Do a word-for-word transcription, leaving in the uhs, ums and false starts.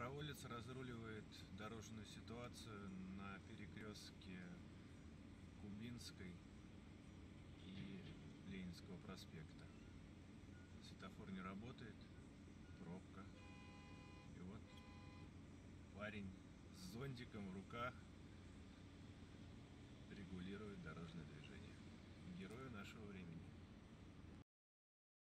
Доброволец разруливает дорожную ситуацию на перекрестке Кубинской и Ленинского проспекта. Светофор не работает, пробка. И вот парень с зонтиком в руках